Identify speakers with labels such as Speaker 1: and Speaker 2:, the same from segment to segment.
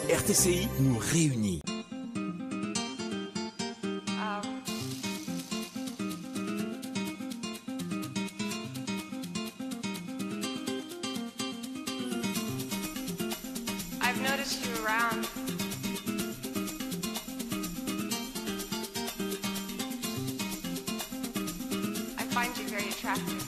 Speaker 1: RTCI nous réunit.
Speaker 2: I've noticed you around. I find you very attractive.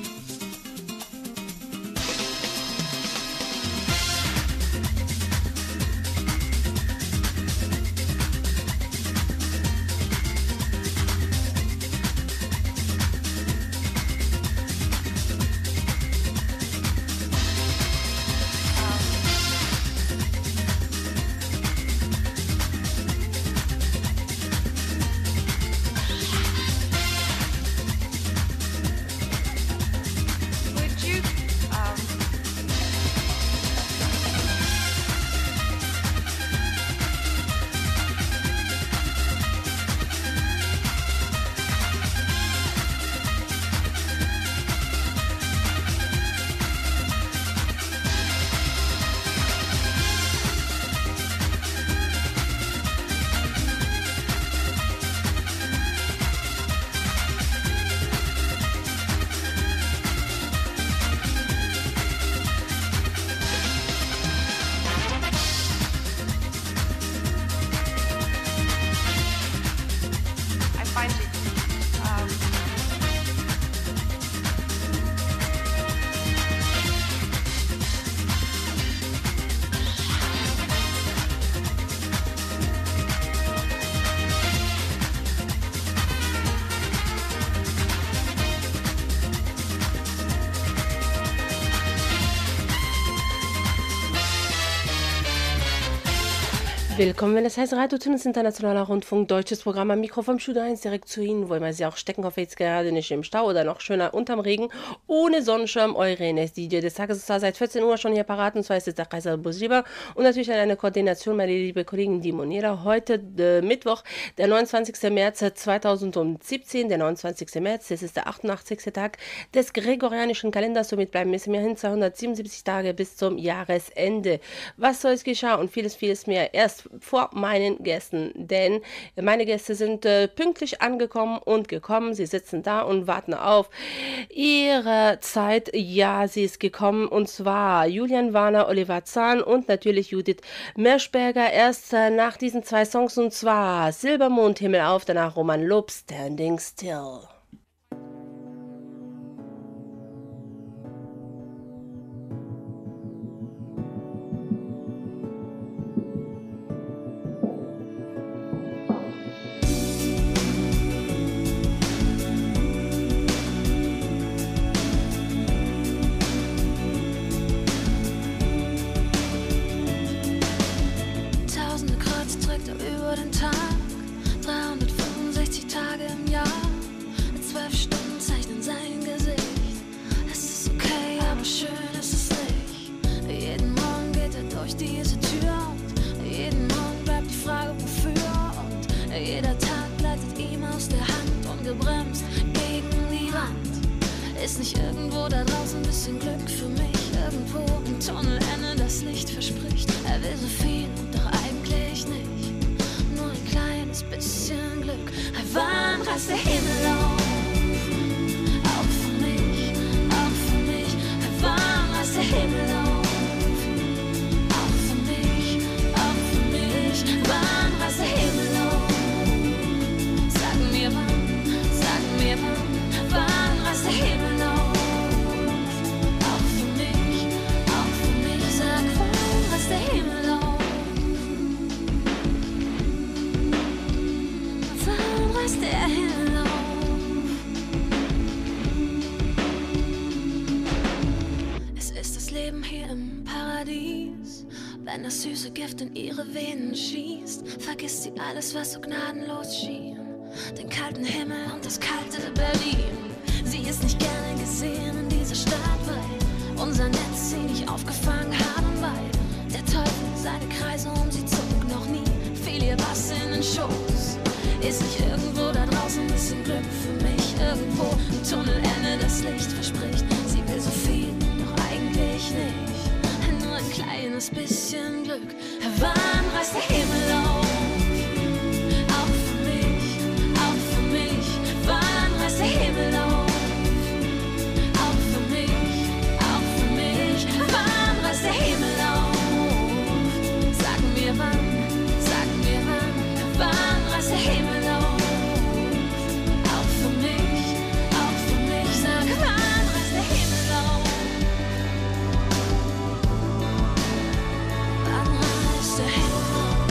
Speaker 3: Willkommen, wenn das heißt Radio Tunis Internationaler Rundfunk, deutsches Programm am Mikro vom Studio 1 direkt zu Ihnen, wo immer Sie auch stecken, hoffe jetzt gerade nicht im Stau oder noch schöner unterm Regen, ohne Sonnenschirm, eure DJ des Tages ist da seit 14 Uhr schon hier parat, und zwar ist es der Kaiser Busriba und natürlich an eine Koordination, meine liebe Kollegin Dimonera. Heute Mittwoch, der 29. März 2017, der 29. März, das ist der 88. Tag des gregorianischen Kalenders, somit bleiben es immerhin 277 Tage bis zum Jahresende. Was soll es geschehen und vieles, vieles mehr erst vor meinen Gästen, denn meine Gäste sind pünktlich angekommen und gekommen. Sie sitzen da und warten auf ihre Zeit. Ja, sie ist gekommen, und zwar Julian Warner, Oliver Zahn und natürlich Judith Merschberger. Erst nach diesen zwei Songs, und zwar Silbermond, Himmel auf, danach Roman Lob, Standing Still.
Speaker 4: Über den Tag, 365 Tage im Jahr, 12 Stunden zeichnen sein Gesicht. Es ist okay, aber schön ist es nicht. Jeden Morgen geht er durch diese Tür und jeden Morgen bleibt die Frage, wofür. Und jeder Tag gleitet ihm aus der Hand, ungebremst gegen die Wand. Ist nicht irgendwo da draußen ein bisschen Glück für mich? Irgendwo im Tunnelende das Licht verspricht. Er will so viel, doch eigentlich nicht. Nur ein kleines bisschen Glück. Wann reißt der Himmel auf? Auch für mich, auch für mich. Wann reißt der Himmel auf? Auch für mich, auch für mich. Wann reißt der Himmel auf? Sag mir wann, wann reißt der Himmel auf? Auch für mich, sag wann reißt der Himmel auf? Der Himmel auf. Es ist das Leben hier im Paradies. Wenn das süße Gift in ihre Venen schießt, vergisst sie alles, was so gnadenlos schien. Den kalten Himmel und das kalte Berlin. Sie ist nicht gerne gesehen in dieser Stadt, weil unser Netz sie nicht aufgefangen hat und weil der Teufel seine Kreise um sie zog. Noch nie fiel ihr was in den Schoß. Ist nicht irgendwo da draußen ein bisschen Glück für mich? Irgendwo im Tunnelende das Licht verspricht. Sie will so viel, doch eigentlich nicht. Nur ein kleines bisschen Glück. Wann reißt der Himmel auf? Auch für mich, auch für mich. Wann reißt der Himmel auf? Auch für mich, auch für mich. Wann reißt der Himmel auf? Sag mir wann, wann reißt der Himmel auf? Auch für mich, sag wann reißt der Himmel auf? Wann reißt der Himmel auf?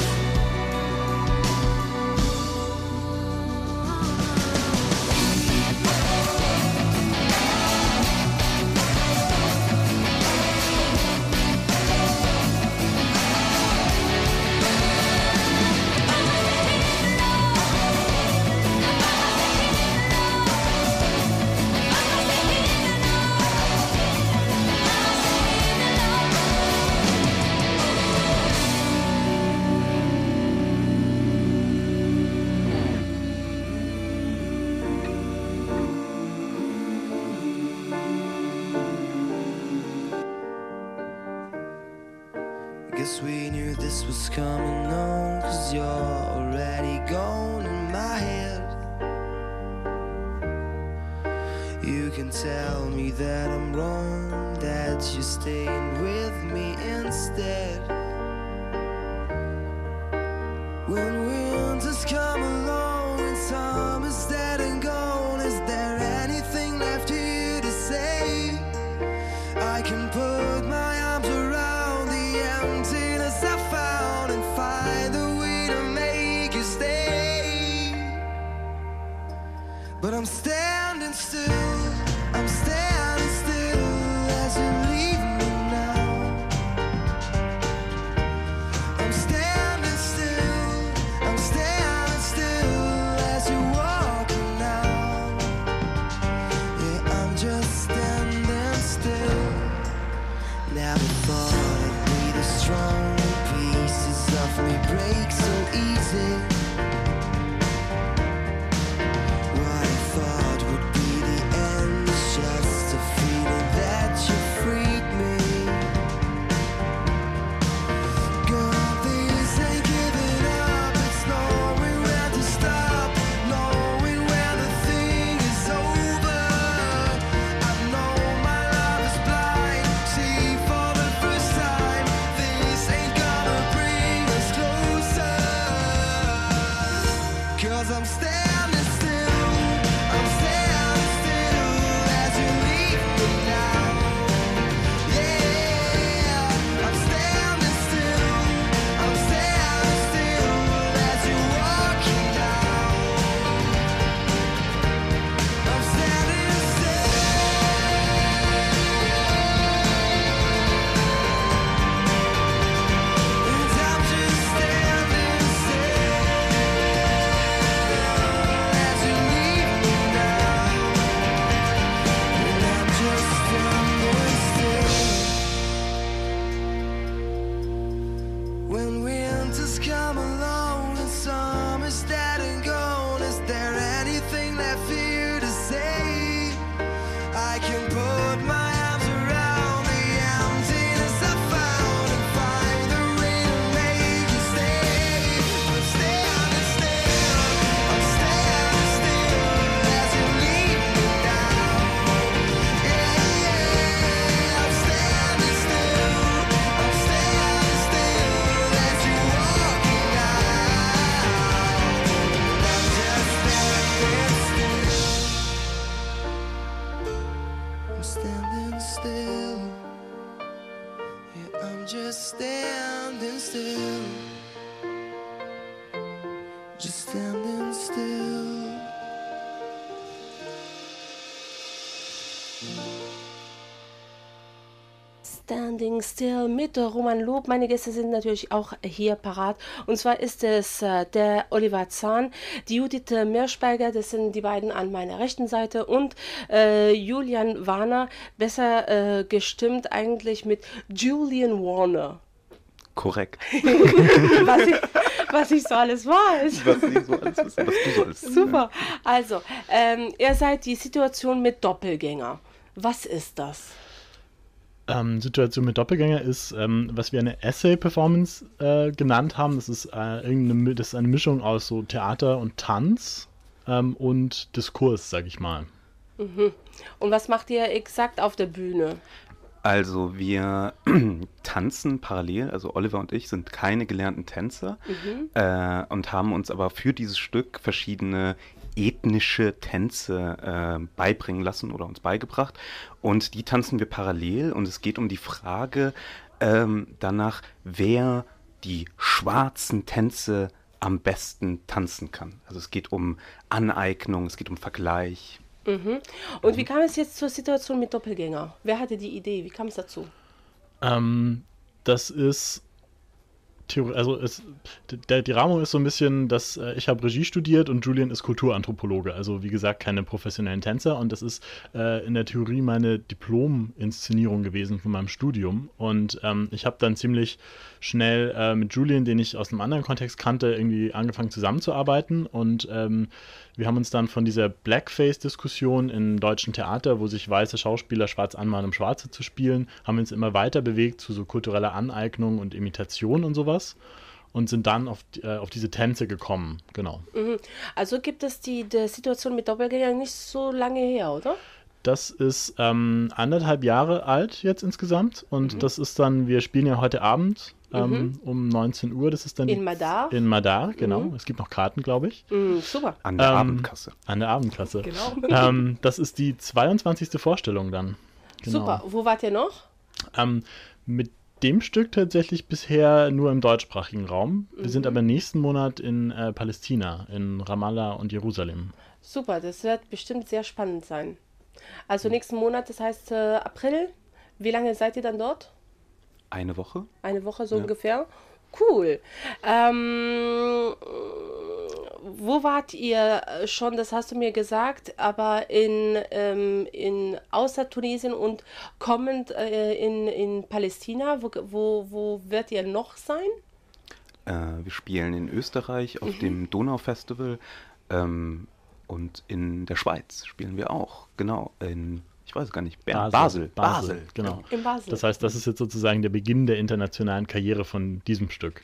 Speaker 5: Guess we knew this was coming on, 'cause you're already gone in my head. You can tell me that I'm wrong, that you're staying with me instead. When winters come along and summer's dead and gone, is there anything left here to say? I can put my arms around the emptiness I found and find a way to make you stay. But I'm standing still, I'm standing still as you leave me now. I'm standing still, I'm standing still as you're walking now. Yeah, I'm just standing still. Never thought I'd be this strong. Pieces of me break so easy. What I thought would be the end is just a feeling that you freed me. Girl, this ain't giving up. It's knowing where to stop, knowing when the thing is over. I know my love is blind. See for the first time, this ain't gonna bring us closer. 'Cause I'm standing still, I'm standing still as you leave me now. Yeah, I'm standing still, I'm standing still as you're walking down. I'm standing still. And I'm just standing still as you leave me now. And I'm just standing still. When winters come along and summer's dead and gone, is there anything left here to say? I can put my arms around the emptiness I found and find a way to make you stay. I'm standing still, I'm standing still as you leave me now. Yeah, I'm standing still, I'm standing still as you're walking out. I'm just standing still. I'm standing still. Yeah, I'm just standing still. Just standing still.
Speaker 3: Standing Still mit Roman Lob. Meine Gäste sind natürlich auch hier parat. Und zwar ist es der Oliver Zahn, die Judith Mirschberger, das sind die beiden an meiner rechten Seite, und Julian Warner, besser gestimmt eigentlich mit Julian Warner.
Speaker 6: Korrekt.
Speaker 3: was ich so alles weiß.
Speaker 6: Was ich so alles wissen, was du so alles.
Speaker 3: Super. Also, ihr seid die Situation mit Doppelgänger. Was ist das?
Speaker 7: Situation mit Doppelgänger ist, was wir eine Essay-Performance genannt haben. Das ist das ist eine Mischung aus so Theater und Tanz und Diskurs, sag ich mal.
Speaker 3: Und was macht ihr exakt auf der Bühne?
Speaker 6: Also wir tanzen parallel, also Oliver und ich sind keine gelernten Tänzer und haben uns aber für dieses Stück verschiedene ethnische Tänze beibringen lassen oder uns beigebracht. Und die tanzen wir parallel und es geht um die Frage danach, wer die schwarzen Tänze am besten tanzen kann. Also es geht um Aneignung, es geht um Vergleich.
Speaker 3: Und wie kam es jetzt zur Situation mit Doppelgänger? Wer hatte die Idee? Wie kam es dazu?
Speaker 7: Das ist die Rahmung ist so ein bisschen, dass ich habe Regie studiert und Julian ist Kulturanthropologe, also wie gesagt keine professionellen Tänzer und das ist in der Theorie meine Diplom-Inszenierung gewesen von meinem Studium und ich habe dann ziemlich schnell mit Julian, den ich aus einem anderen Kontext kannte, irgendwie angefangen zusammenzuarbeiten und wir haben uns dann von dieser Blackface-Diskussion im deutschen Theater, wo sich weiße Schauspieler schwarz anmalen, um Schwarze zu spielen, haben wir uns immer weiter bewegt zu so kultureller Aneignung und Imitation und sowas und sind dann auf diese Tänze gekommen, genau.
Speaker 3: Also gibt es die Situation mit Doppelgängern nicht so lange her, oder?
Speaker 7: Das ist 1,5 Jahre alt jetzt insgesamt und das ist dann, wir spielen ja heute Abend um 19 Uhr, das ist dann
Speaker 3: in Madar.
Speaker 7: In Madar, genau. Es gibt noch Karten, glaube ich.
Speaker 3: Super.
Speaker 6: An der Abendkasse.
Speaker 7: An der Abendkasse.
Speaker 3: Genau.
Speaker 7: Das ist die 22. Vorstellung dann. Genau.
Speaker 3: Super. Wo wart ihr noch?
Speaker 7: Mit dem Stück tatsächlich bisher nur im deutschsprachigen Raum. Wir sind aber nächsten Monat in Palästina, in Ramallah und Jerusalem.
Speaker 3: Super, das wird bestimmt sehr spannend sein. Also nächsten Monat, das heißt April. Wie lange seid ihr dann dort?
Speaker 6: Eine Woche.
Speaker 3: Eine Woche so ungefähr. Cool. Wo wart ihr schon, das hast du mir gesagt, aber in außer Tunesien und kommend in Palästina, wo werdet ihr noch sein?
Speaker 6: Wir spielen in Österreich auf dem Donaufestival und in der Schweiz spielen wir auch. Genau, ich weiß gar nicht, Basel,
Speaker 7: genau.
Speaker 3: In Basel.
Speaker 7: Das heißt, das ist jetzt sozusagen der Beginn der internationalen Karriere von diesem Stück.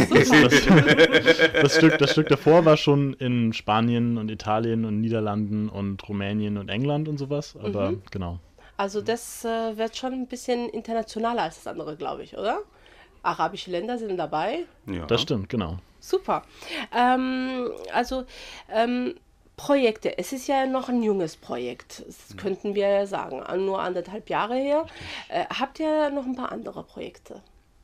Speaker 7: Das Stück davor war schon in Spanien und Italien und Niederlanden und Rumänien und England und sowas, aber genau.
Speaker 3: Also das wird schon ein bisschen internationaler als das andere, glaube ich, oder? Arabische Länder sind dabei.
Speaker 6: Ja.
Speaker 7: Das stimmt, genau.
Speaker 3: Super. Projekte. Es ist ja noch ein junges Projekt. Das könnten wir ja sagen. Nur 1,5 Jahre her. Habt ihr noch ein paar andere Projekte?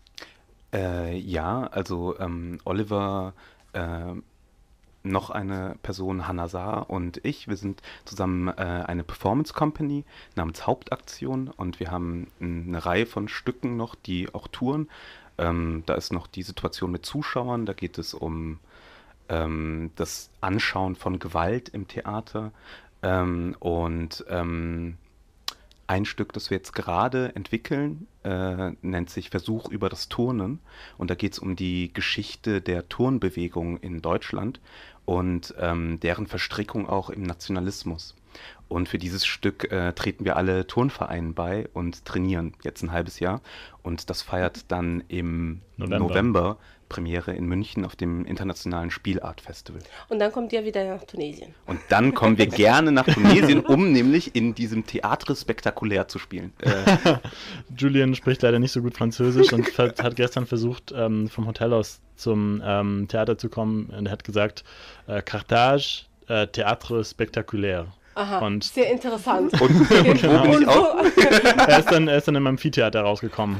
Speaker 6: Ja, also Oliver, noch eine Person, Hannah Saar und ich, wir sind zusammen eine Performance Company namens Hauptaktion und wir haben eine Reihe von Stücken noch, die auch touren. Da ist noch die Situation mit Zuschauern, da geht es um das Anschauen von Gewalt im Theater und ein Stück, das wir jetzt gerade entwickeln, nennt sich Versuch über das Turnen und da geht es um die Geschichte der Turnbewegung in Deutschland und deren Verstrickung auch im Nationalismus. Und für dieses Stück treten wir alle Turnvereinen bei und trainieren jetzt ein halbes Jahr und das feiert dann im November Premiere in München auf dem internationalen Spielart-Festival.
Speaker 3: Und dann kommt ihr wieder nach Tunesien.
Speaker 6: Und dann kommen wir gerne nach Tunesien, um nämlich in diesem Theatre spektakulär zu spielen.
Speaker 7: Julian spricht leider nicht so gut Französisch und hat gestern versucht, vom Hotel aus zum Theater zu kommen. Und er hat gesagt, Carthage, Theatre spektakulär.
Speaker 3: Aha,
Speaker 7: und
Speaker 3: sehr interessant.
Speaker 6: Und wo bin ich auch?
Speaker 7: Er ist dann im Amphitheater rausgekommen.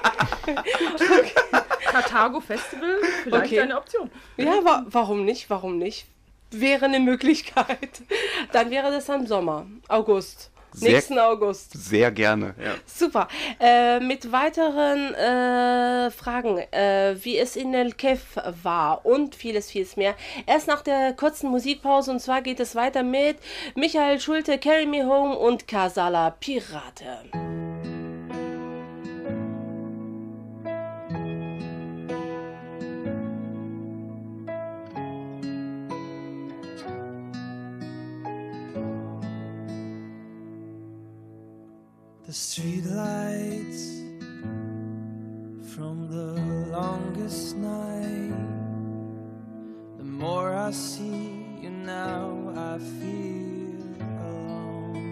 Speaker 8: Karthago Festival, vielleicht
Speaker 3: Okay.
Speaker 8: eine Option.
Speaker 3: Ja, warum nicht? Warum nicht? Wäre eine Möglichkeit. Dann wäre das am Sommer, August. Nächsten August.
Speaker 6: Sehr gerne, ja.
Speaker 3: Super. Mit weiteren Fragen, wie es in El Kef war und vieles mehr. Erst nach der kurzen Musikpause und zwar geht es weiter mit Michael Schulte, Carry Me Home und Casala Pirate.
Speaker 5: The streetlights from the longest night. The more I see you now, I feel alone.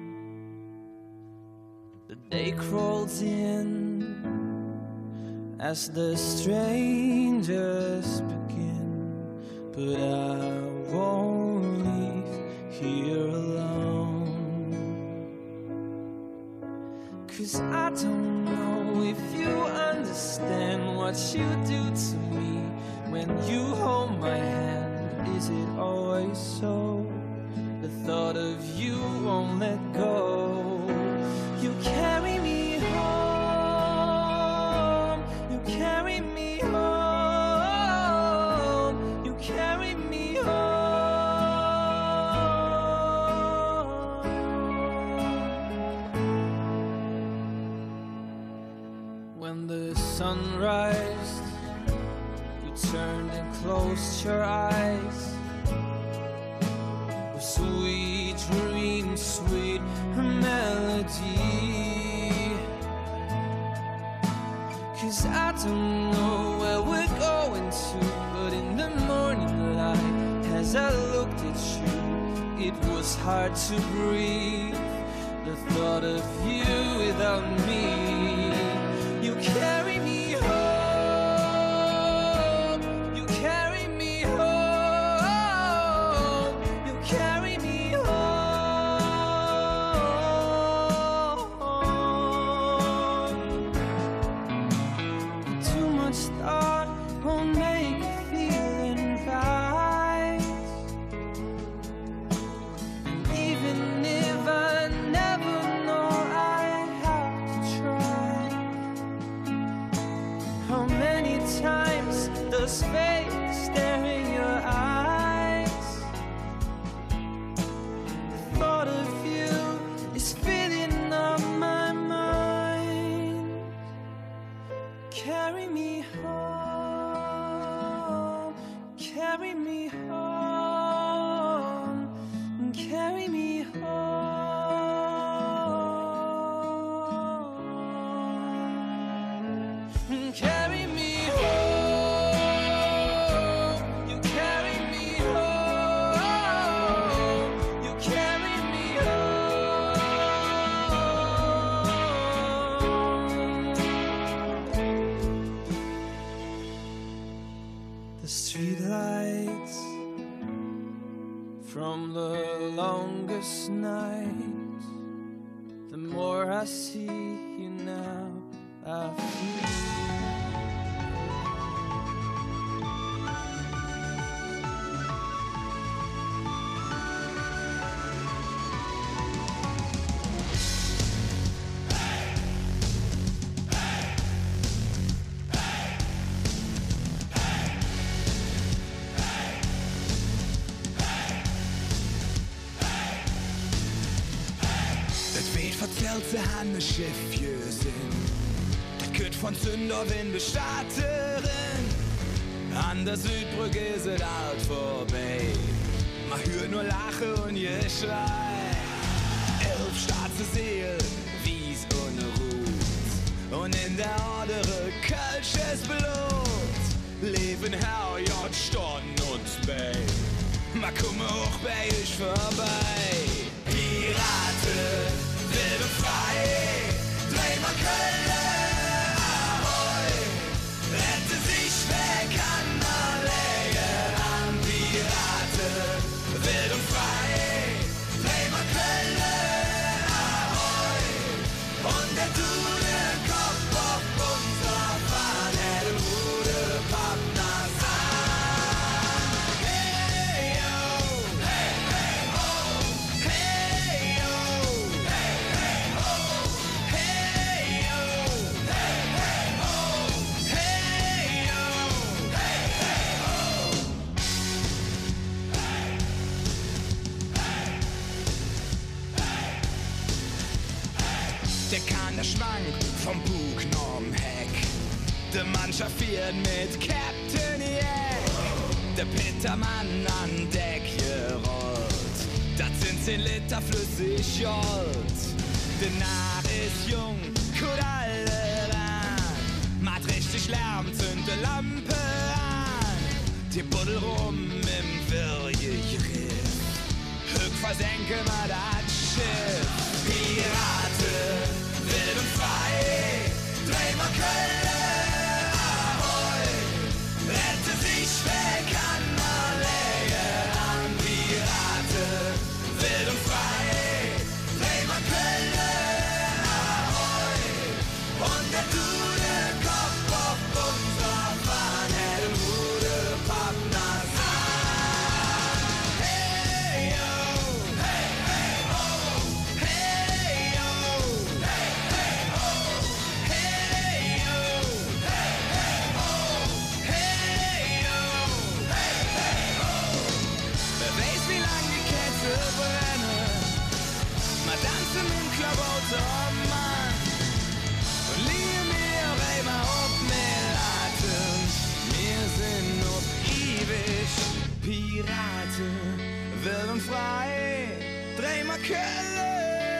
Speaker 5: The day crawls in as the strangers begin, but I won't leave here alone. 'Cause I don't know if you understand what you do to me when you hold my hand. Is it always so? The thought of you won't let go. You carry me home. You carry me home. You carry me home. When the sun rised, you turned and closed your eyes. A sweet dream, sweet melody. 'Cause I don't know where we're going to, but in the morning light, as I looked at you, it was hard to breathe. The thought of you without me. You carry me home. You carry me home. You carry me home. Too much thought won't make a feeling right. And even if I never know, I have to try. How many times does fate stare in your eyes? The thought of you is filling up my mind. Carry me home, carry me home, carry me home. Carry me home. You carry me home. You carry me home. The streetlights from the longest night. The more I see you now, I feel.
Speaker 9: Das weht verzerrte Hande Schiffjösen. Das kütt von Zünderwinde Starterin. An der Südbrücke ist es alt vorbei. Man hört nur Lache und Geschrei. 11 schwarze Seelen, wies und ruht. Und in der Ordere kölsches Blut. Leben Herr, J, Storn und bei. Man komme hoch bei euch vorbei. Piraten, wild und frei. Dreh mal Köln, ahoi. Rette sich weg an der Läge an. Piraten, wild und frei. Dreh mal Köln, ahoi. Und der Dude Kopf auf unserer Bahn. Der Dude Pappner Sahn. Hey, yo. Hey, hey, ho. Hey, yo. Hey, hey, ho. Hey, yo. Hey, hey, ho. Hey, yo. Hey, hey, ho. Der kann der Schwank vom Bug norm Heck. Der Mannschaft fährt mit Captain Jack. Der Petermann an Deck gerollt. Das sind 10 Liter flüssig Gold. Der Narr ist jung, gut alle ran. Macht richtig Lärm, zünd de Lampe an. Die Buddel rum im Wirrje-Riff. Höck versenke mal das Schiff. Pirate, wild und frei, dreh mal Kölle, ahoi. Rette sich, wer kann mal läge an. Pirate, wild und frei, dreh mal Kölle, ahoi. Und der Dude Kopf auf unserer Bahn, hält im Rude Partners an. Hey, yo, hey, hey, ho, hey, yo, hey, hey, ho, hey, yo, hey, hey, ho, hey, yo, hey, hey, ho. Wer weiß, wie lang die Käse brennen, mal tanzen im Club Auto, Mann. Und liege mir einmal auf mir Laten, wir sind noch ewig Piraten, wild und frei, dreh mal Kölle,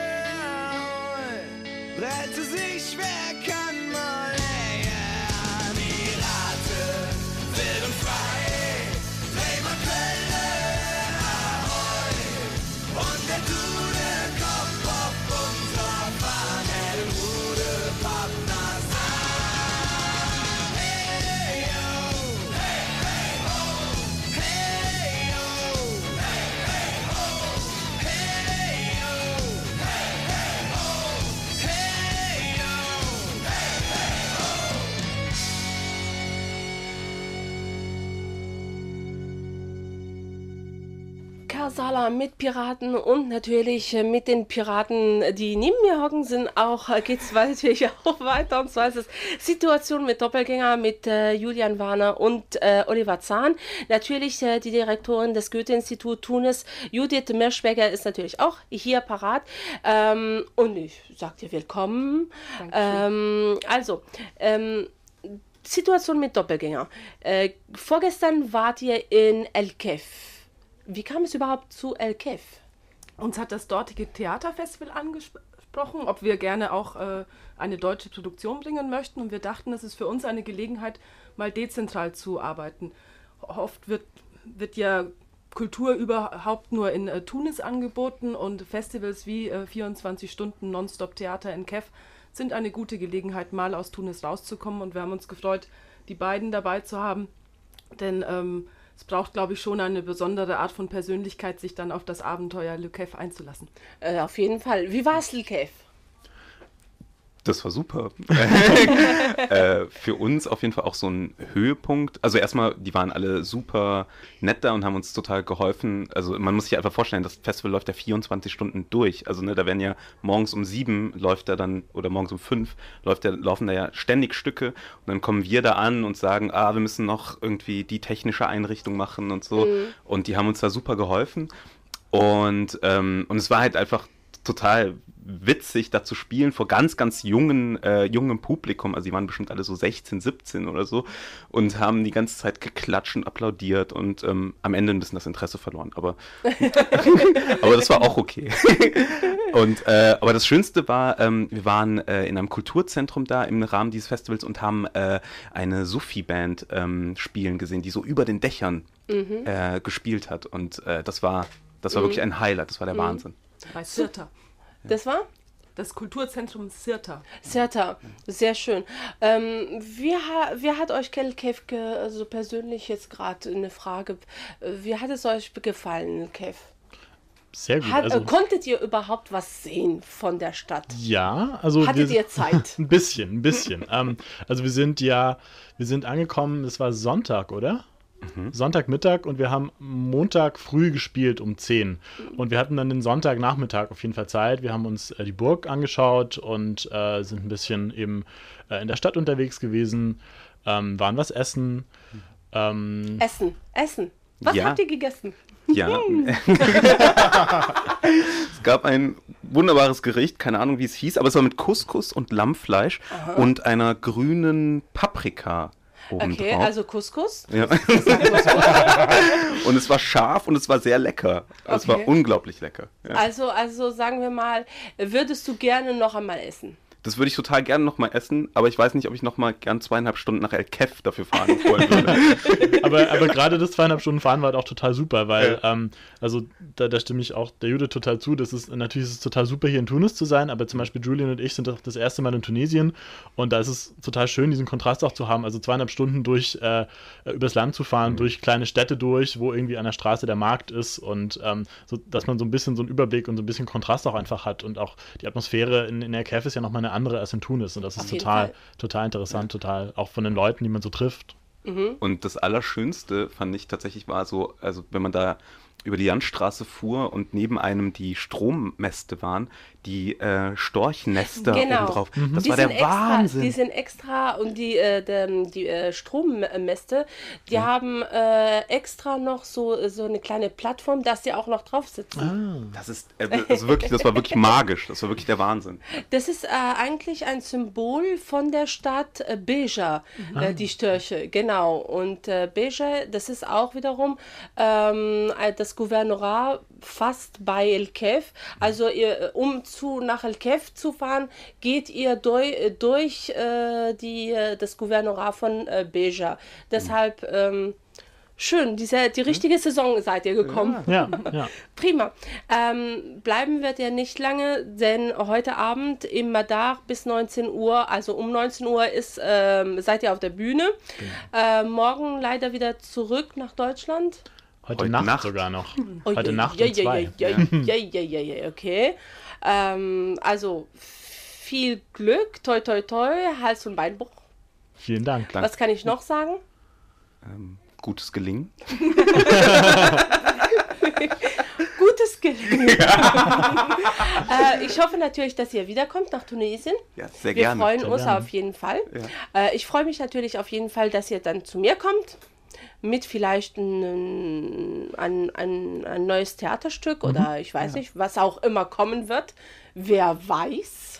Speaker 9: ahoi. Rette sich, wer kann mal länger. Pirate, wild und frei, dreh mal Kölle, ahoi. Und der Dude Kopf auf unserer Bahn, hält im Rude Partners an. Hey, yo, hey, hey, ho, hey, yo, hey, hey, ho, hey, yo, hey, hey, ho, hey, yo, hey, hey, ho.
Speaker 3: Karsala mit Piraten und natürlich mit den Piraten, die neben mir hocken, sind auch, geht's natürlich auch weiter. Und zwar ist es Situation mit Doppelgänger, mit Julian Warner und Oliver Zahn. Natürlich die Direktorin des Goethe-Institut Tunis, Judith Mirschberger, ist natürlich auch hier parat. Und ich sag dir willkommen. Situation mit Doppelgänger. Vorgestern wart ihr in El Kef. Wie kam es überhaupt zu El Kef?
Speaker 8: Uns hat das dortige Theaterfestival angesprochen, ob wir gerne auch eine deutsche Produktion bringen möchten. Und wir dachten, es ist für uns eine Gelegenheit, mal dezentral zu arbeiten. Oft wird ja Kultur überhaupt nur in Tunis angeboten und Festivals wie 24 Stunden Nonstop-Theater in Kef sind eine gute Gelegenheit, mal aus Tunis rauszukommen. Und wir haben uns gefreut, die beiden dabei zu haben, denn es braucht, glaube ich, schon eine besondere Art von Persönlichkeit, sich dann auf das Abenteuer Le Kef einzulassen.
Speaker 3: Auf jeden Fall. Wie war es, Le Kef?
Speaker 6: Das war super. Für uns auf jeden Fall auch so ein Höhepunkt. Also erstmal, die waren alle super nett da und haben uns total geholfen. Also man muss sich einfach vorstellen, das Festival läuft ja 24 Stunden durch. Also da werden ja morgens um 7 läuft da dann, oder morgens um 5 laufen da ja ständig Stücke. Und dann kommen wir da an und sagen, wir müssen noch irgendwie die technische Einrichtung machen und so. Und die haben uns da super geholfen. Und es war halt einfach total witzig, da zu spielen vor ganz, ganz jungem Publikum. Also die waren bestimmt alle so 16, 17 oder so und haben die ganze Zeit geklatscht und applaudiert und am Ende ein bisschen das Interesse verloren. Aber das war auch okay. Aber das Schönste war, wir waren in einem Kulturzentrum da im Rahmen dieses Festivals und haben eine Sufi-Band spielen gesehen, die so über den Dächern gespielt hat. Und das war wirklich ein Highlight, das war der Wahnsinn.
Speaker 8: Bei Sirta.
Speaker 3: Das war?
Speaker 8: Das Kulturzentrum Sirta.
Speaker 3: Sirta, sehr schön. Wie hat euch El Kef, also persönlich jetzt gerade eine Frage, wie hat es euch gefallen, El Kef?
Speaker 7: Sehr gut.
Speaker 3: Konntet ihr überhaupt was sehen von der Stadt?
Speaker 7: Ja, also
Speaker 3: hattet ihr Zeit?
Speaker 7: Ein bisschen. Also wir sind angekommen, es war Sonntag, oder? Sonntagmittag und wir haben Montag früh gespielt um 10. Und wir hatten dann den Sonntagnachmittag auf jeden Fall Zeit. Wir haben uns die Burg angeschaut und sind ein bisschen eben in der Stadt unterwegs gewesen, waren was essen.
Speaker 3: Essen. Was habt ihr gegessen?
Speaker 6: Ja. Es gab ein wunderbares Gericht, keine Ahnung, wie es hieß, aber es war mit Couscous und Lammfleisch und einer grünen Paprika. obendrauf.
Speaker 3: Okay, also Couscous.
Speaker 6: Ja. Und es war scharf und es war sehr lecker. Es
Speaker 3: Okay.
Speaker 6: war unglaublich lecker. Ja.
Speaker 3: Also sagen wir mal, würdest du gerne noch einmal essen?
Speaker 6: Das würde ich total gerne nochmal essen, aber ich weiß nicht, ob ich nochmal gern 2,5 Stunden nach El Kef dafür fahren wollen würde.
Speaker 7: aber gerade das 2,5 Stunden Fahren war halt auch total super, weil, also da stimme ich auch der Judith total zu. Natürlich ist es total super, hier in Tunis zu sein, aber zum Beispiel Julian und ich sind das erste Mal in Tunesien und da ist es total schön, diesen Kontrast auch zu haben. Also 2,5 Stunden übers Land zu fahren, durch kleine Städte durch, wo irgendwie an der Straße der Markt ist und so, dass man so ein bisschen so einen Überblick und so ein bisschen Kontrast auch einfach hat und auch die Atmosphäre in El Kef ist ja nochmal eine andere als in Tunis und das ist
Speaker 3: Auf jeden
Speaker 7: total
Speaker 3: Fall.
Speaker 7: interessant, total auch von den Leuten, die man so trifft.
Speaker 6: Und das Allerschönste fand ich tatsächlich war so, also wenn man da über die Landstraße fuhr und neben einem die Strommäste waren, die Storchnester obendrauf. Das
Speaker 3: Die
Speaker 6: war der
Speaker 3: sind extra,
Speaker 6: Wahnsinn.
Speaker 3: Die sind extra und die Strommäste, die haben extra noch so eine kleine Plattform, dass sie auch noch drauf sitzen.
Speaker 6: Das ist also wirklich, das war wirklich magisch. Das war wirklich der Wahnsinn.
Speaker 3: Das ist eigentlich ein Symbol von der Stadt Beja, die Störche, genau. Und Beja, das ist auch wiederum das Gouvernorat fast bei El Kef. Also nach El Kef zu fahren, geht ihr durch das Gouvernorat von Beja. Deshalb schön, die richtige Saison seid ihr gekommen.
Speaker 7: Ja.
Speaker 3: Prima. Bleiben wird ja nicht lange, denn heute Abend im Madar bis 19 Uhr, also um 19 Uhr seid ihr auf der Bühne. Morgen leider wieder zurück nach Deutschland.
Speaker 7: Heute Nacht sogar noch.
Speaker 3: Oh
Speaker 7: Heute
Speaker 3: je,
Speaker 7: Nacht
Speaker 3: je,
Speaker 7: um 2.
Speaker 3: je, okay. Also viel Glück, toi toi toi, Hals- und Beinbruch.
Speaker 7: Vielen Dank.
Speaker 3: Was kann ich noch sagen?
Speaker 6: Gutes Gelingen.
Speaker 3: Gutes Gelingen. Ich hoffe natürlich, dass ihr wiederkommt nach Tunesien.
Speaker 6: Ja, sehr
Speaker 3: Wir
Speaker 6: gerne.
Speaker 3: freuen
Speaker 7: Sehr
Speaker 3: uns
Speaker 7: gerne.
Speaker 3: auf jeden Fall. Ich freue mich natürlich auf jeden Fall, dass ihr dann zu mir kommt. Mit vielleicht ein neues Theaterstück oder ich weiß nicht, was auch immer kommen wird. Wer weiß.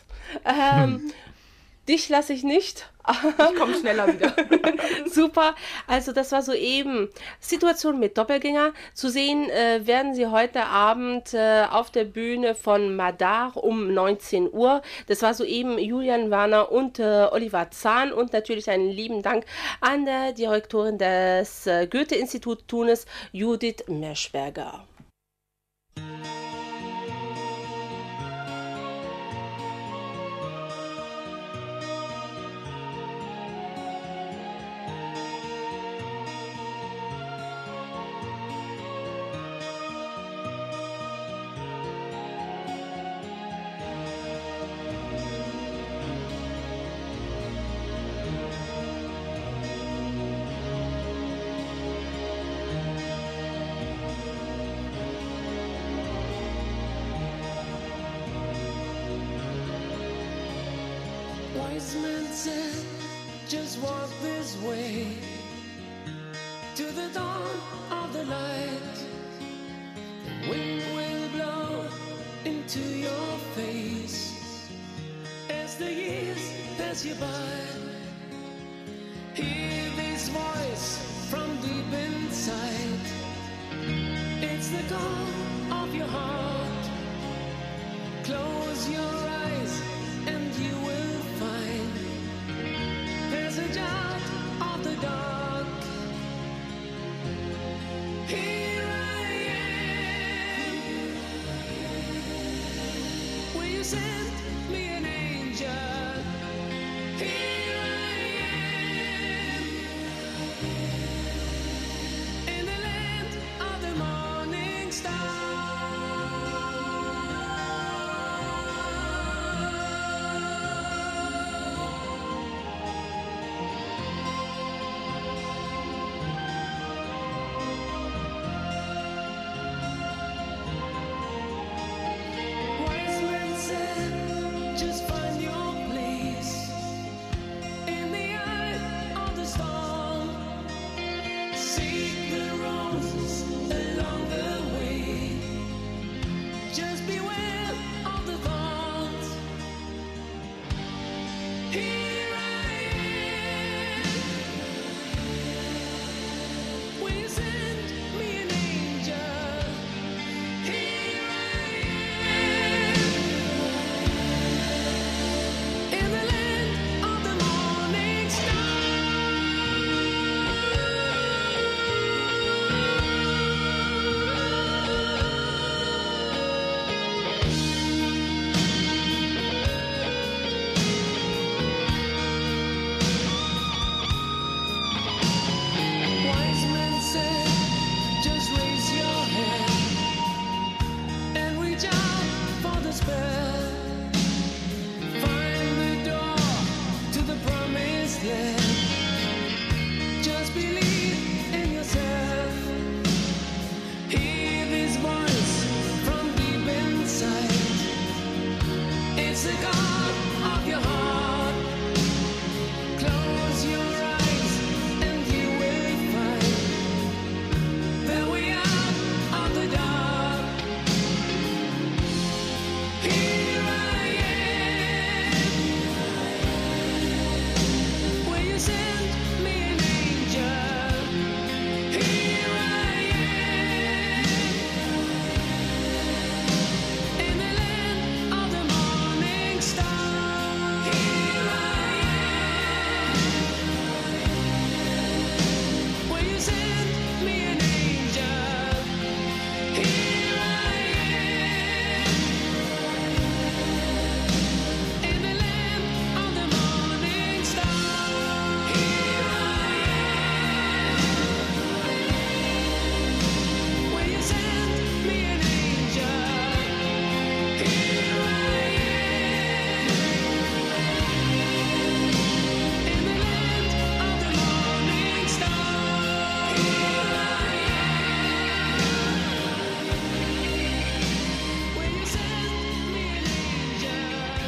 Speaker 3: Dich lasse ich nicht.
Speaker 8: Ich komme schneller wieder.
Speaker 3: Super. Also das war soeben Situation mit Doppelgänger. Zu sehen werden Sie heute Abend auf der Bühne von Madar um 19 Uhr. Das war soeben Julian Werner und Oliver Zahn und natürlich einen lieben Dank an der Direktorin des Goethe-Institut Tunis, Judith Meschberger.
Speaker 5: Wise men said, just walk this way to the dawn of the light. The wind will blow into your face as the years pass you by. Hear this voice from deep inside. It's the call of your heart. Close your eyes and you will find passage out of the dark. Here I am. Will you send me an angel? Here I am. In the land of the morning star. just yet. Just believe in yourself. Hear this voice from deep inside. It's the God of your heart. Close your eyes and you will find that we are of the dark. Here I am. Will you send me an angel? Here I am. In the land of the morning star. Here I am. Will you send me an angel? Here I am. In the land of the morning star. Here I am. Will you send me an angel? Here I am. In the land of the morning star. Here I am. Will you send me an angel?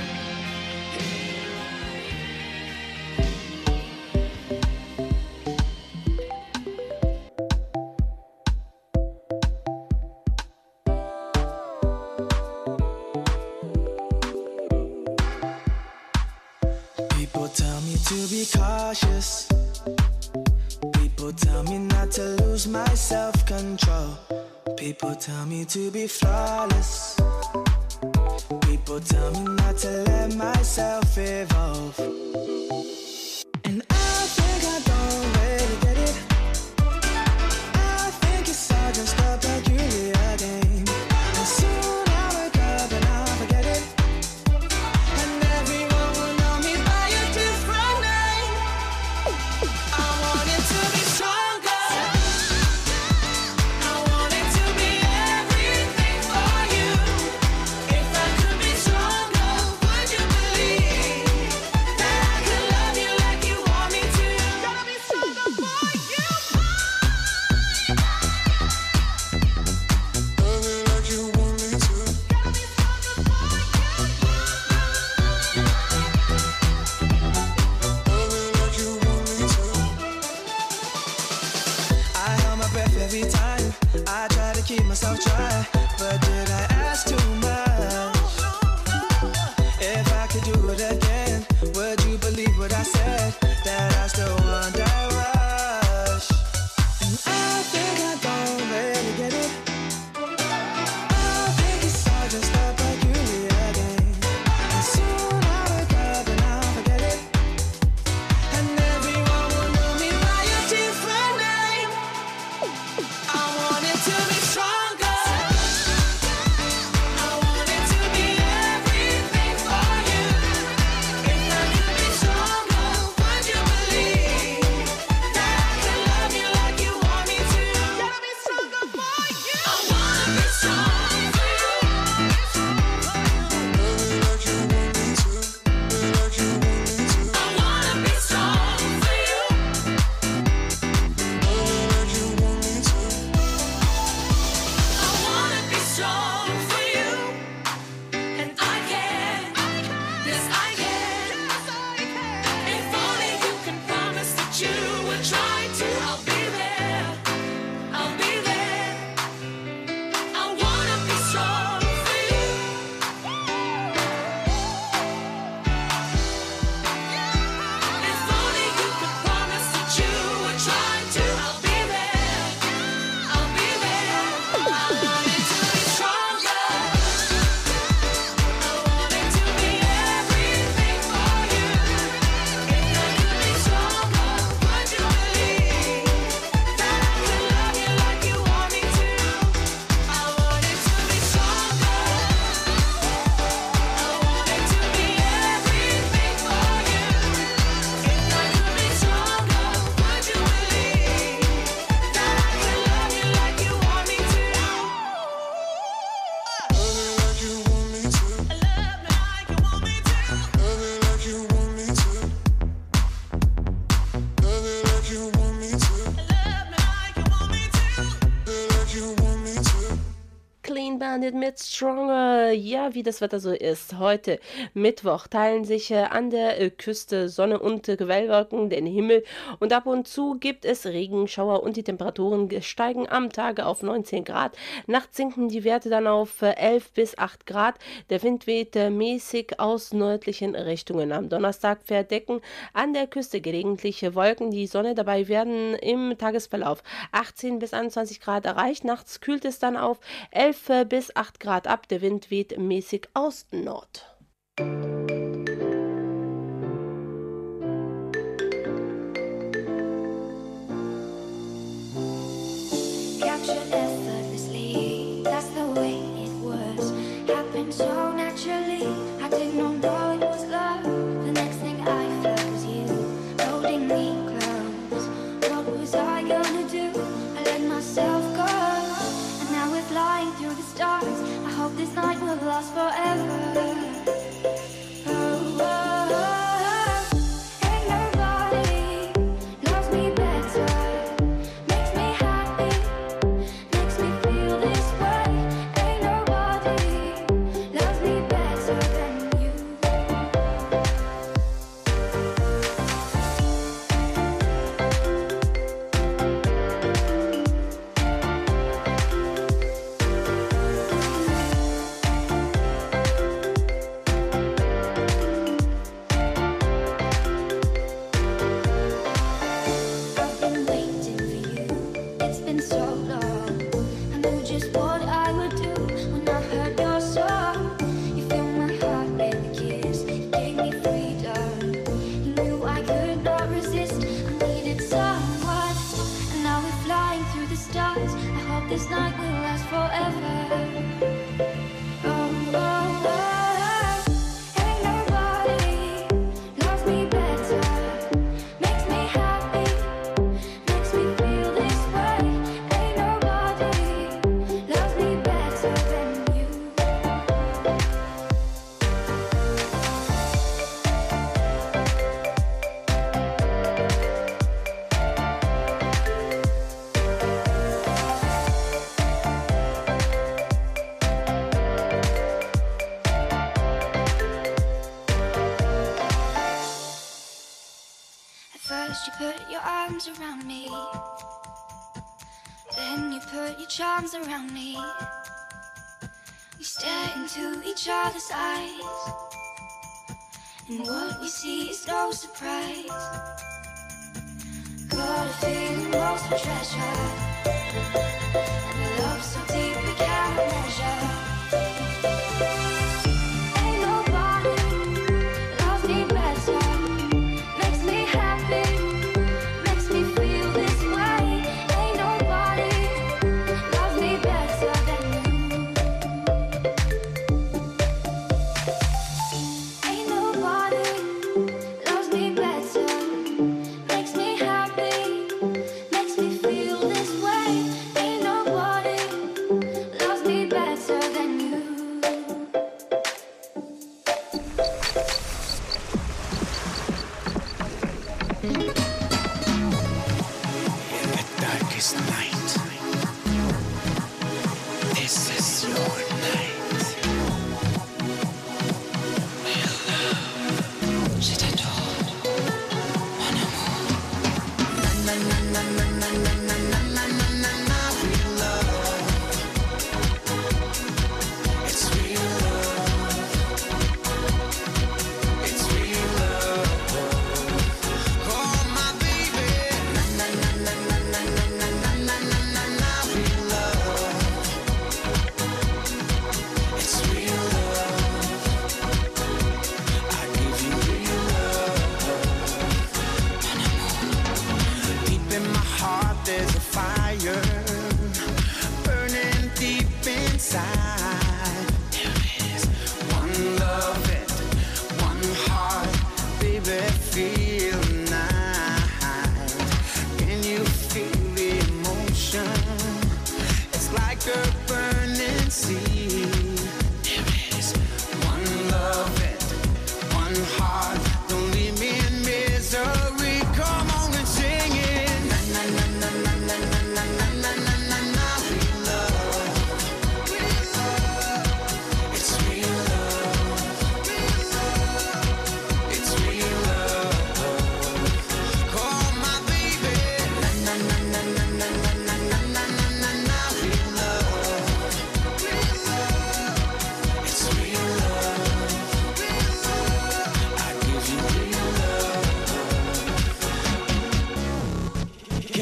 Speaker 9: People tell me to be cautious. People tell me not to lose my self-control. People tell me to be flawless. People tell me not to let myself evolve. And I think I don't really get it. I think it's all just a peculiar game. And soon I wake up and I'll forget it. And everyone will know me by a different name. I want it to be stronger. I want it to be everything for you. If I could be stronger, would you believe that I could love you
Speaker 3: Blinded mit Stronger. Ja, wie das Wetter so ist. Heute Mittwoch teilen sich an der Küste Sonne und Gewellwolken den Himmel und ab und zu gibt es Regenschauer und die Temperaturen steigen am Tage auf 19 Grad. Nachts sinken die Werte dann auf 11 bis 8 Grad. Der Wind weht mäßig aus nördlichen Richtungen. Am Donnerstag verdecken an der Küste gelegentliche Wolken. Die Sonne dabei werden im Tagesverlauf 18 bis 21 Grad erreicht. Nachts kühlt es dann auf 11 bis 8 Grad ab. Der Wind weht mäßig aus Nord.
Speaker 4: Captured effortlessly, that's the way it was. Happened so naturally, I did not know it was love. The next thing I felt was you, holding me close. What was I gonna do? I let myself go, and now we're flying through the stars. I hope this night will last forever. This night will last forever. First you put your arms around me, then you put your charms around me. We stare into each other's eyes, and what we see is no surprise. Got a feeling lost for treasure, and a love so deep we can't measure.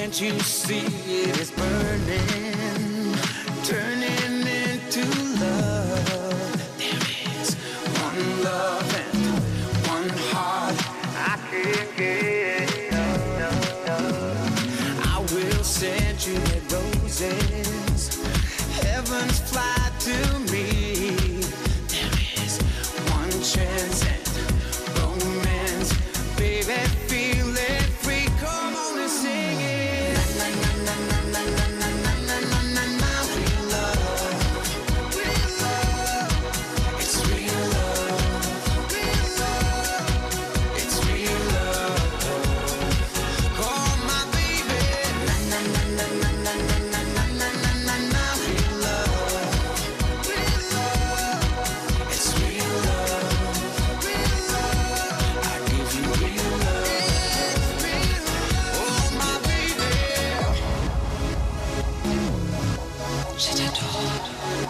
Speaker 9: Can't you see it is burning, turning into love? There is one love and one heart I can't get. I will send you roses, heavens fly to me. There is one chance and romance, baby, feel it free. Come on and sing it. Na na na na na na na na na na na. Real love, real love, it's real love, real love, it's real love. Call my baby. Na na na na na na na na na na na na. Real love, it's real love, real love. I give you real love, oh my baby. Je t'adore,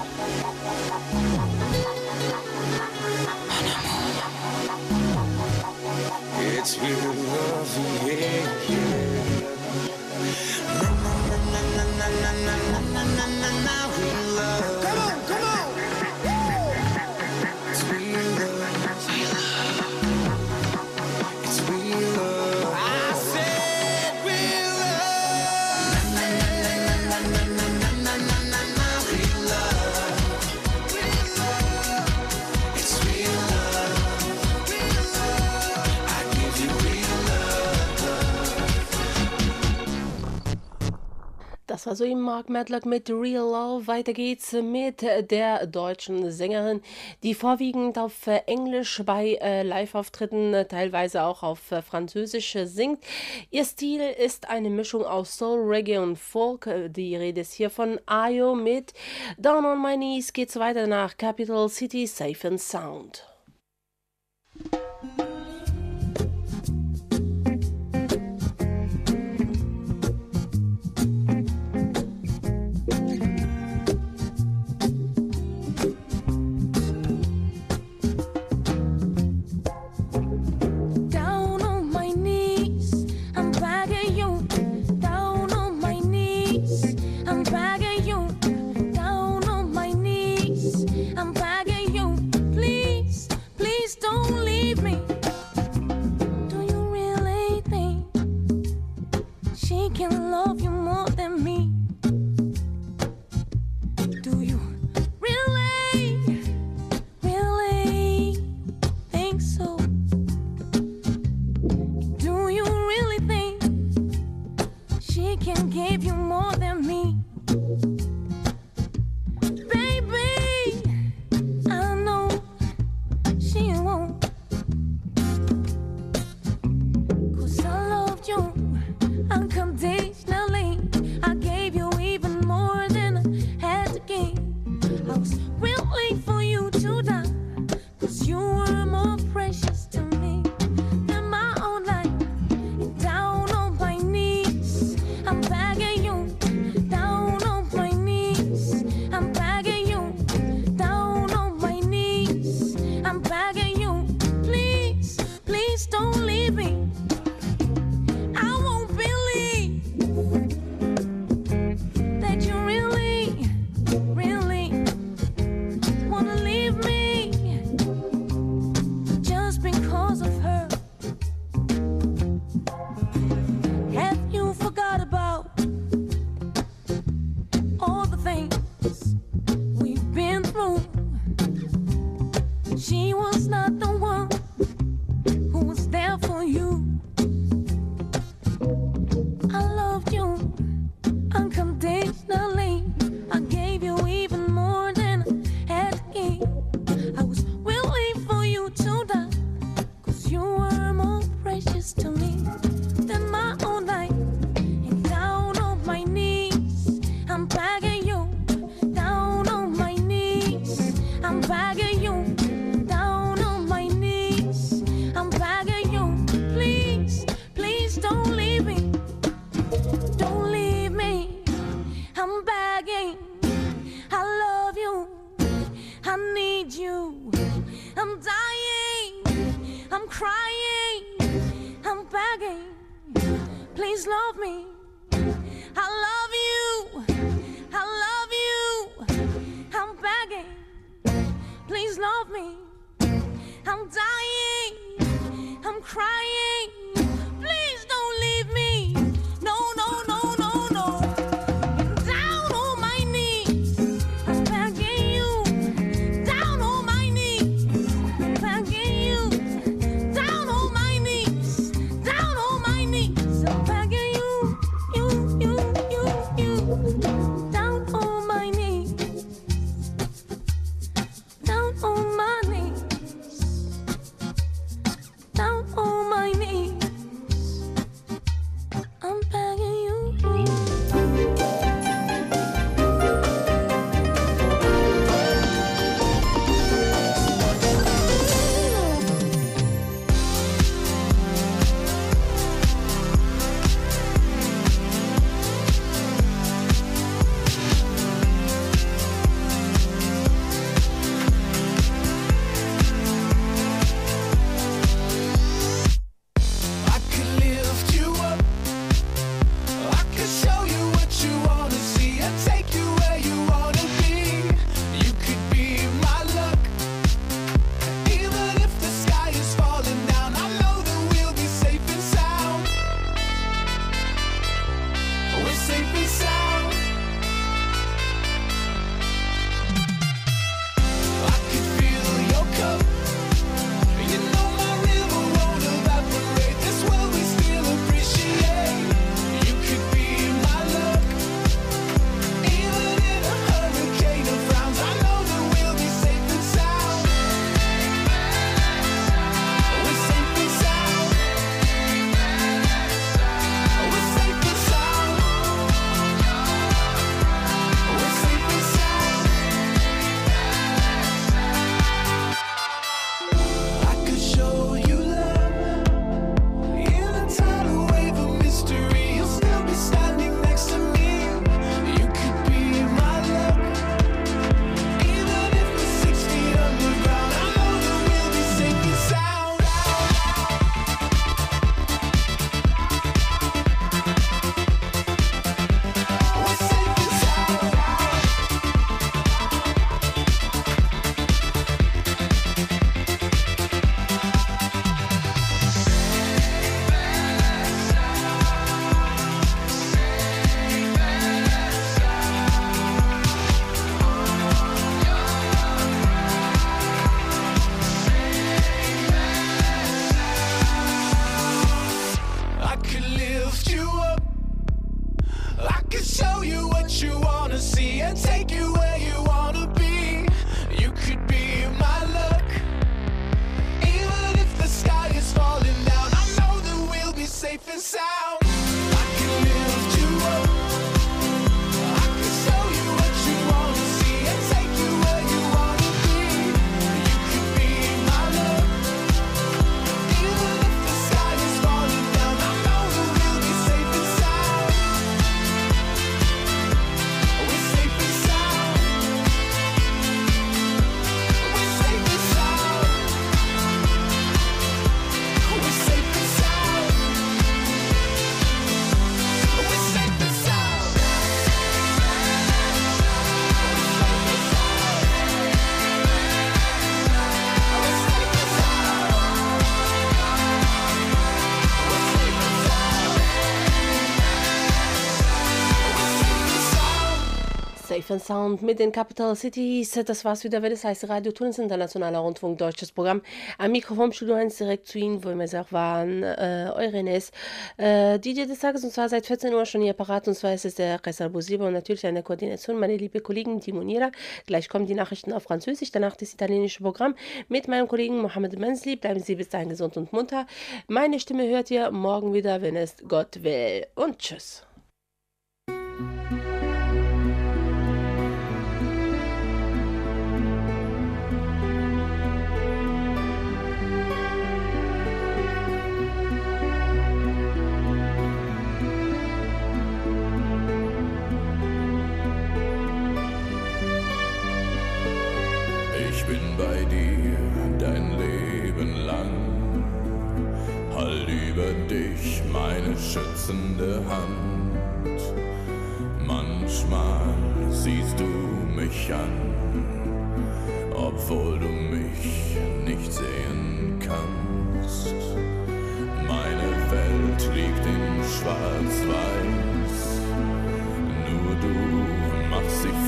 Speaker 9: mon amour. It's real love, yeah, yeah. Na na na na na na na na na na na. Real love. Come on, come on. It's real love, it's real love. I said real love. Na na na na na na na na na na na. Real love, it's real love, real love. I give you real love.
Speaker 3: Das war so eben Mark Medlock mit Real Love. Weiter geht's mit der deutschen Sängerin, die vorwiegend auf Englisch bei Live-Auftritten, teilweise auch auf Französisch singt. Ihr Stil ist eine Mischung aus Soul, Reggae und Folk. Die Rede ist hier von Ayo mit Down on My Knees. Geht's weiter nach Capital City, Safe and Sound.
Speaker 4: Down on my knees, I'm begging you. Down on my knees, I'm begging you. Down on my knees, I'm begging you. Please, please don't leave me. Do you really think she can love you more than me? Do you really, really think so? Do you really think she can give you more than me? Baby, I know she won't. 'Cause I loved you unconditionally. I gave you even more than I had to give. I was willing for you to die, 'cause you were more precious to me than my own life. And down on my knees, I'm begging you. Down on my knees, I'm begging you. Down on my knees, I'm begging you. Please, please don't leave me. I won't believe that you really, really wanna leave me just because of her. Have you forgot about all the things we've been through? She was not the one who was there for you. I loved you unconditionally. I gave you even more than I had to give. I was willing for you to die, 'cause you were more precious to me than my own life. And down on my knees, I'm begging you. Down on my knees, I'm begging you. Down on my knees, I'm begging you. Please, please don't leave me. Don't leave me. I'm begging. I love you. I need you. I'm dying. I'm crying. I'm begging. Please love me. I love you, I love you. I'm begging, please love me. I'm dying, I'm crying. Please don't leave me. No, no, no, no, no. Down on my knees, I'm begging you. Down on my knees, I'm begging you. Down on my knees, down on my knees, I'm begging you, you. Down on my knees, down on my knees, down on my knees. I'm begging you.
Speaker 9: I could lift you up. I could show you what you wanna see and take you where you wanna be. You could be my luck. Even if the sky is falling down, I know that we'll be safe and sound. We're safe and sound. I could feel your cup. You know my river won't evaporate. This world we still appreciate. You could be my luck. Even in a hurricane of frowns, I know that we'll be safe and sound. We're safe and sound. We're safe and sound. We're safe and sound. I could show you love in a tidal wave of mystery. You'll still be standing next to me. You could be my luck. Even if we're 6 feet underground, I know that we'll be safe and sound. We're safe and sound. I could lift you up. I could show you what you wanna see and take you where you wanna be. You could be my luck. Even if the sky is falling down, I know that we'll be safe and sound. I could lift you up. I could show you what you wanna see and take you where you wanna be. You could be my luck. Even if the sky is falling down, I know that we'll be safe and sound. We're safe and sound. We're safe and sound. We're safe and sound. We're safe and sound.
Speaker 3: Safe and Sound mit den Capital Cities. Das war's wieder, wenn es heißt Radio Tunis, Internationaler Rundfunk, deutsches Programm. Am Mikrofon Studio 1 direkt zu Ihnen, wo immer auch waren, Eurenes. DJ des Tages, und zwar seit 14 Uhr schon hier parat, und zwar ist es der Kaisar Bouziba und natürlich eine Koordination, meine liebe Kollegin Timonira. Gleich kommen die Nachrichten auf Französisch, danach das italienische Programm mit meinem Kollegen Mohamed Menzli. Bleiben Sie bis dahin gesund und munter. Meine Stimme hört ihr morgen wieder, wenn es Gott will. Und tschüss.
Speaker 9: Ich bin bei dir dein Leben lang, halt über dich meine schützende Hand. Manchmal siehst du mich an, obwohl du mich nicht sehen kannst. Meine Welt liegt in Schwarz-Weiß, nur du machst sie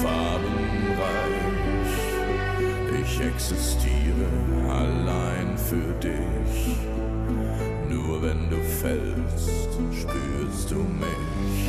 Speaker 9: farbenreich. Ich existiere allein für dich, nur wenn du fällst, spürst du mich.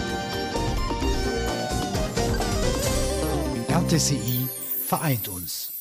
Speaker 1: RTCI vereint uns.